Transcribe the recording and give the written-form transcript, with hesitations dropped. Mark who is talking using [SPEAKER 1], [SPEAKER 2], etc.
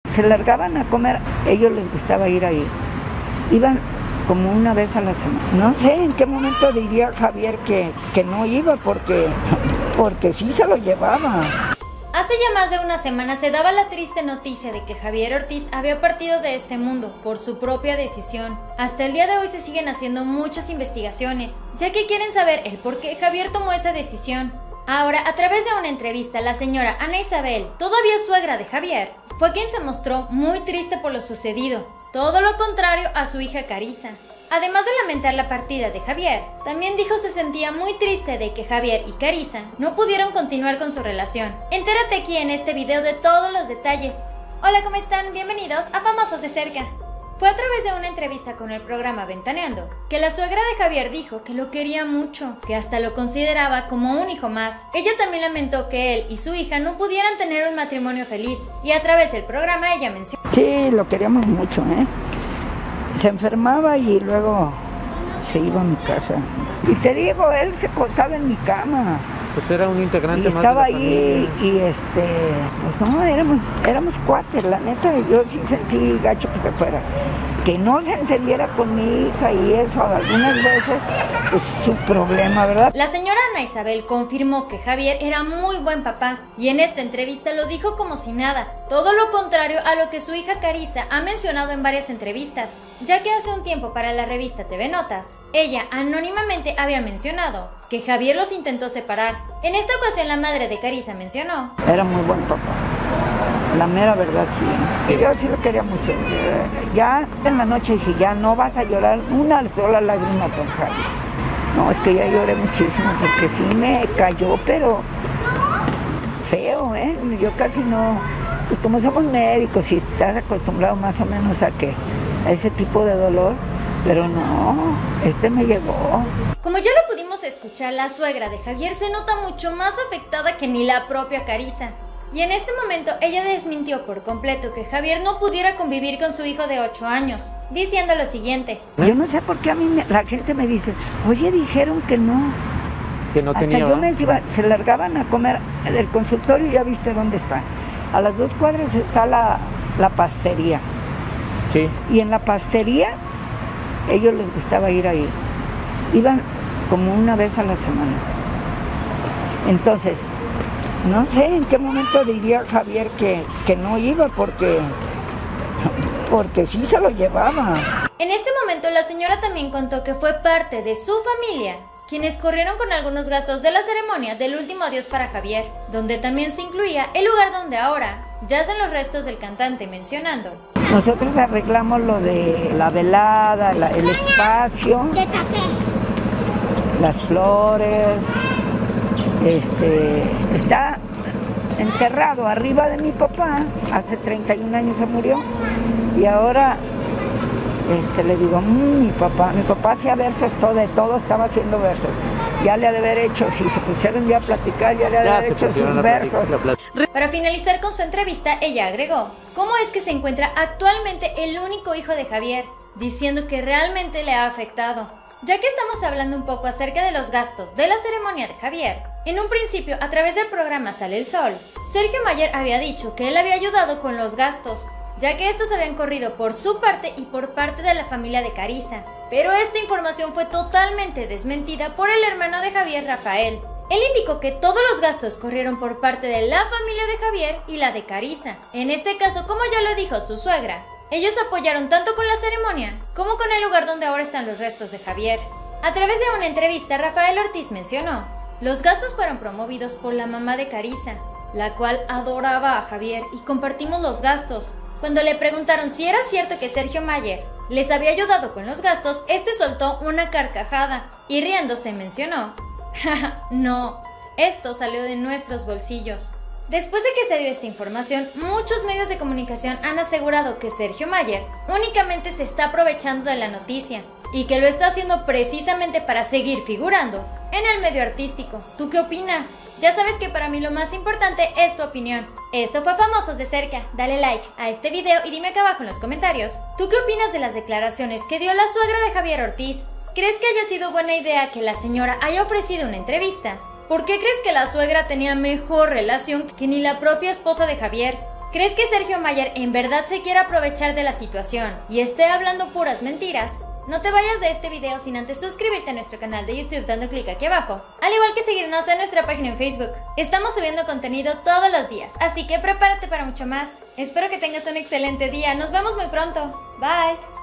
[SPEAKER 1] Se largaban a comer, ellos les gustaba ir ahí. Iban como una vez a la semana. No sé en qué momento diría Javier que no iba porque sí se lo llevaba.
[SPEAKER 2] Hace ya más de una semana se daba la triste noticia de que Javier Ortiz había partido de este mundo por su propia decisión. Hasta el día de hoy se siguen haciendo muchas investigaciones, ya que quieren saber el por qué Javier tomó esa decisión. Ahora, a través de una entrevista, la señora Ana Isabel, todavía suegra de Javier, fue quien se mostró muy triste por lo sucedido, todo lo contrario a su hija Carissa. Además de lamentar la partida de Javier, también dijo se sentía muy triste de que Javier y Carissa no pudieron continuar con su relación. Entérate aquí en este video de todos los detalles. Hola, ¿cómo están? Bienvenidos a Famosos de Cerca. Fue a través de una entrevista con el programa Ventaneando que la suegra de Javier dijo que lo quería mucho, que hasta lo consideraba como un hijo más. Ella también lamentó que él y su hija no pudieran tener un matrimonio feliz, y a través del programa ella mencionó:
[SPEAKER 1] Sí, lo queríamos mucho, Se enfermaba y luego se iba a mi casa. Y te digo, él se acostaba en mi cama.
[SPEAKER 3] Pues era un integrante
[SPEAKER 1] y
[SPEAKER 3] más
[SPEAKER 1] estaba
[SPEAKER 3] de la
[SPEAKER 1] ahí
[SPEAKER 3] familia.
[SPEAKER 1] Y pues no, éramos cuates, la neta. Yo sí sentí gacho que se fuera. Que no se entendiera con mi hija y eso algunas veces, pues su problema, ¿verdad?
[SPEAKER 2] La señora Ana Isabel confirmó que Javier era muy buen papá, y en esta entrevista lo dijo como si nada, todo lo contrario a lo que su hija Carissa ha mencionado en varias entrevistas, ya que hace un tiempo para la revista TV Notas, ella anónimamente había mencionado que Javier los intentó separar. En esta ocasión la madre de Carissa mencionó:
[SPEAKER 1] Era muy buen papá. La mera verdad, sí. Y yo sí lo quería mucho. Ya en la noche dije, ya no vas a llorar una sola lágrima por Javier. No, es que ya lloré muchísimo porque sí me cayó, pero feo, Yo casi no, pues como somos médicos y estás acostumbrado más o menos a ese tipo de dolor, pero no, me llegó.
[SPEAKER 2] Como ya lo pudimos escuchar, la suegra de Javier se nota mucho más afectada que ni la propia Carissa. Y en este momento ella desmintió por completo que Javier no pudiera convivir con su hijo de 8 años, diciendo lo siguiente:
[SPEAKER 1] Yo no sé por qué a mí la gente me dice, oye, dijeron que no.
[SPEAKER 3] Que no tenía.
[SPEAKER 1] Hasta yo les iba, se largaban a comer del consultorio, ya viste dónde está. A las 2 cuadras está la pastería.
[SPEAKER 3] Sí.
[SPEAKER 1] Y en la pastería, ellos les gustaba ir ahí. Iban como una vez a la semana. Entonces, no sé en qué momento diría Javier que no iba porque sí se lo llevaba.
[SPEAKER 2] En este momento la señora también contó que fue parte de su familia quienes corrieron con algunos gastos de la ceremonia del último adiós para Javier, donde también se incluía el lugar donde ahora yacen los restos del cantante, mencionando:
[SPEAKER 1] Nosotros arreglamos lo de la velada, el espacio, las flores. Está enterrado arriba de mi papá, hace 31 años se murió, y ahora le digo, mi papá hacía versos, todo estaba haciendo versos, ya le ha de haber hecho, si se pusieron ya a platicar, ya le ha de haber hecho sus versos.
[SPEAKER 2] Para finalizar con su entrevista, ella agregó cómo es que se encuentra actualmente el único hijo de Javier, diciendo que realmente le ha afectado. Ya que estamos hablando un poco acerca de los gastos de la ceremonia de Javier, en un principio a través del programa Sale el Sol, Sergio Mayer había dicho que él había ayudado con los gastos, ya que estos habían corrido por su parte y por parte de la familia de Carissa. Pero esta información fue totalmente desmentida por el hermano de Javier, Rafael. Él indicó que todos los gastos corrieron por parte de la familia de Javier y la de Carissa. En este caso, como ya lo dijo su suegra, ellos apoyaron tanto con la ceremonia como con el lugar donde ahora están los restos de Javier. A través de una entrevista, Rafael Ortiz mencionó: los gastos fueron promovidos por la mamá de Carissa, la cual adoraba a Javier, y compartimos los gastos. Cuando le preguntaron si era cierto que Sergio Mayer les había ayudado con los gastos, soltó una carcajada y riéndose mencionó: no, esto salió de nuestros bolsillos. Después de que se dio esta información, muchos medios de comunicación han asegurado que Sergio Mayer únicamente se está aprovechando de la noticia y que lo está haciendo precisamente para seguir figurando en el medio artístico. ¿Tú qué opinas? Ya sabes que para mí lo más importante es tu opinión. Esto fue Famosos de Cerca. Dale like a este video y dime acá abajo en los comentarios, ¿tú qué opinas de las declaraciones que dio la suegra de Javier Ortiz? ¿Crees que haya sido buena idea que la señora haya ofrecido una entrevista? ¿Por qué crees que la suegra tenía mejor relación que ni la propia esposa de Javier? ¿Crees que Sergio Mayer en verdad se quiere aprovechar de la situación y esté hablando puras mentiras? No te vayas de este video sin antes suscribirte a nuestro canal de YouTube dando clic aquí abajo, al igual que seguirnos en nuestra página en Facebook. Estamos subiendo contenido todos los días, así que prepárate para mucho más. Espero que tengas un excelente día, nos vemos muy pronto. Bye.